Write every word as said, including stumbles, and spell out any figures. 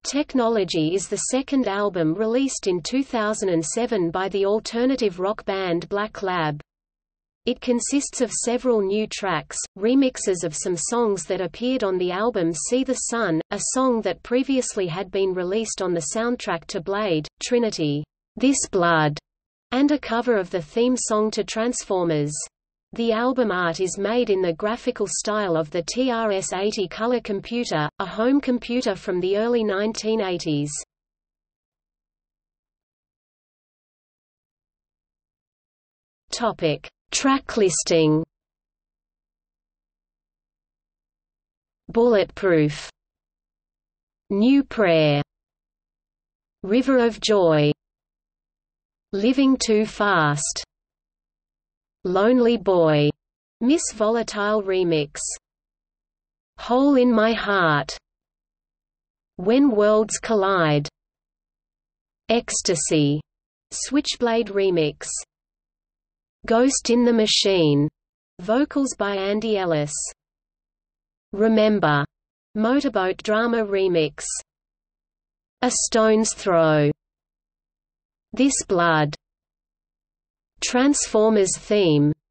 Technologie is the second album released in two thousand seven by the alternative rock band Black Lab. It consists of several new tracks, remixes of some songs that appeared on the album See the Sun, a song that previously had been released on the soundtrack to Blade, Trinity, This Blood, and a cover of the theme song to Transformers. The album art is made in the graphical style of the T R S eighty color computer, a home computer from the early nineteen eighties. Topic: Track listing. Bulletproof, New Prayer, River of Joy, Living Too Fast, Lonely Boy, Miss Volatile Remix, Hole in My Heart, When Worlds Collide, Ecstasy, Switchblade Remix, Ghost in the Machine, vocals by Andy Ellis, Remember, Motorboat Drama Remix, A Stone's Throw, This Blood, Transformers theme,